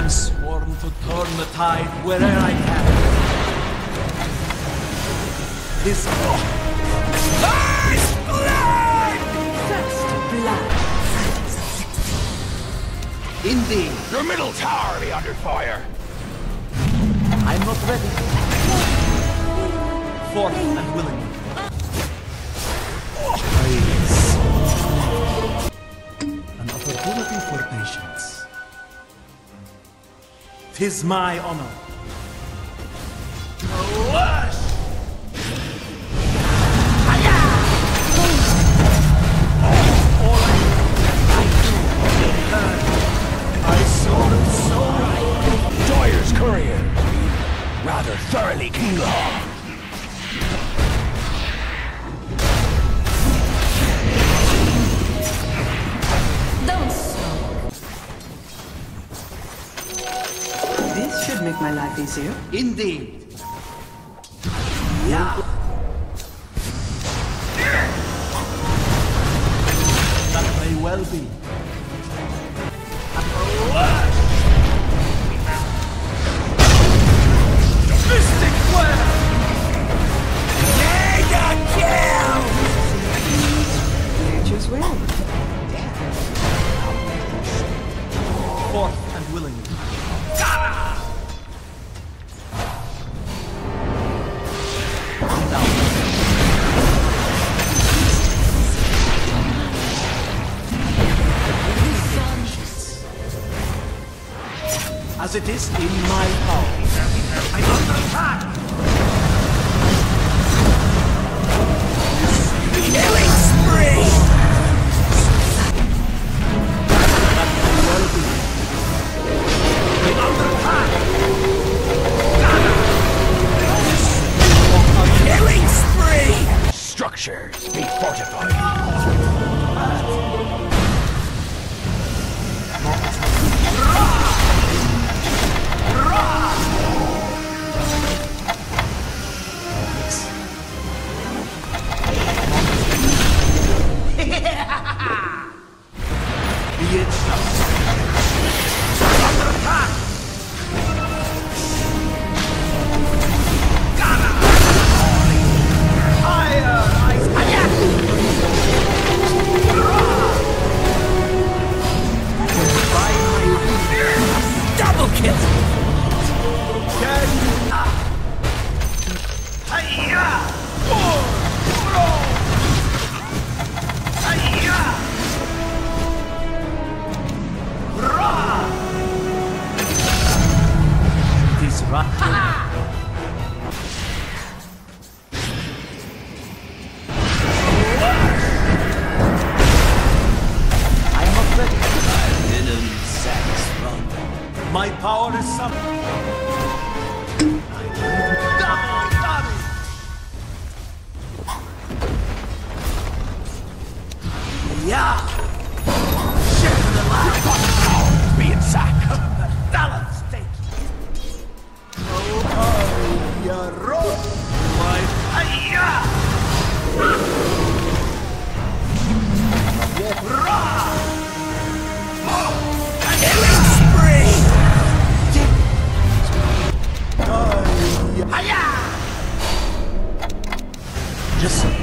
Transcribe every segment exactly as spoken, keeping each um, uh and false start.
am sworn to turn the tide wherever I can. His blood! First blood! First blood. Indeed, Your middle tower be under fire! I'm not ready. Forth and willing. Praise. An opportunity for patience. 'Tis my honor. Lush! I saw it so. Doyer's courier. Rather thoroughly Kinglaw. Don't smoke. This should make my life easier. Indeed. Yeah. That may well be. Mystic Flare! Mega kill! Nature's will. Forth and willing. As it is in my power. I'm under attack! Killing spree! That may well be. I'm under attack! Killing spree! Structures be fortified. Be it just. Under attack! Fire! Ice! Double kill! This rat. I'm not ready. I didn't satisfy. My power is summoned. Double damage! Yeah! Share the life! Be in sack! Balance state! Oh, yeah, roll! My hiya! Killing spree! Just so.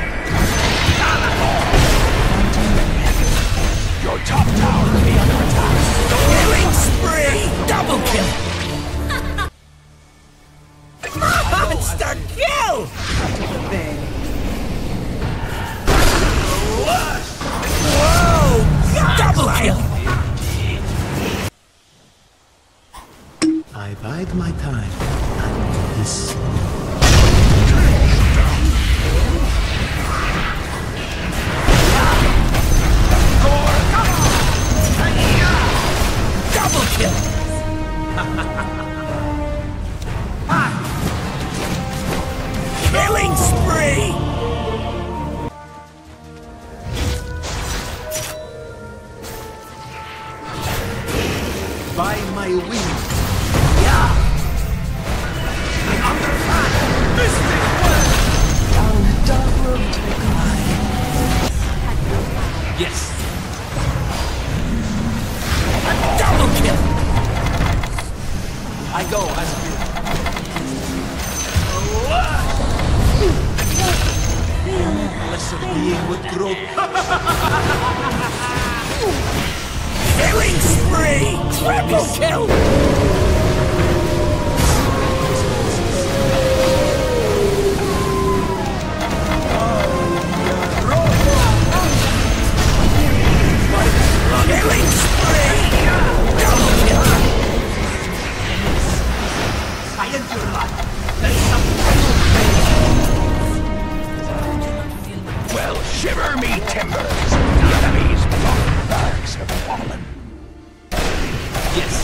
Your top tower be under attack! Killing spree! Double kill! Monster kill! There. Whoa! Double kill! I bide my time and this. Double kill! Killing spree! By my wings. Yeah! I'm under attack! Mystic Flare! Down a dark road to the glide. Yes. Double kill! go as you. Blessed being would grow. Killing spree! Triple kill! Killing spree! Silent your life. Well, shiver me timbers! The enemy's block barracks have fallen. Yes.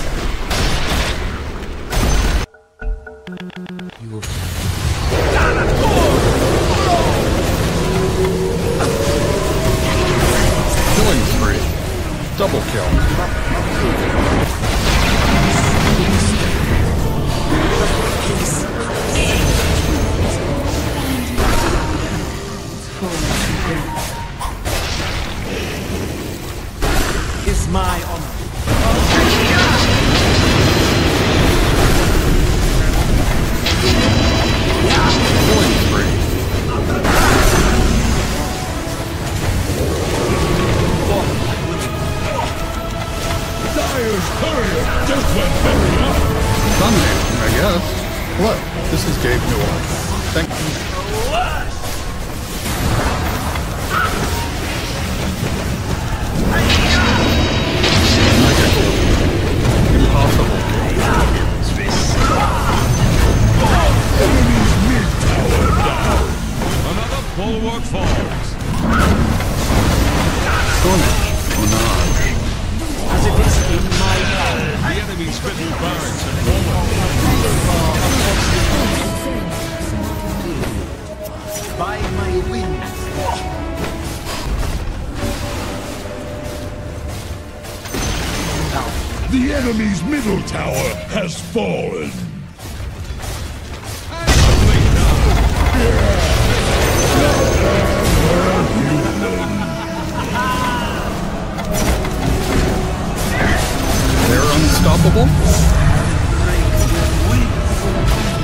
Killing spree. Double kill. Is my honor. Killing spree. Dire's courier just went belly up. Thunder, I guess. Hello, this is Gabe Newell. Thank you. Impossible. Enemy's mid tower down. Another bulwark falls. Sonic. Onage. As it is in my power. The enemy's middle barracks have fallen. By my wings. The enemy's middle tower has fallen. They're unstoppable?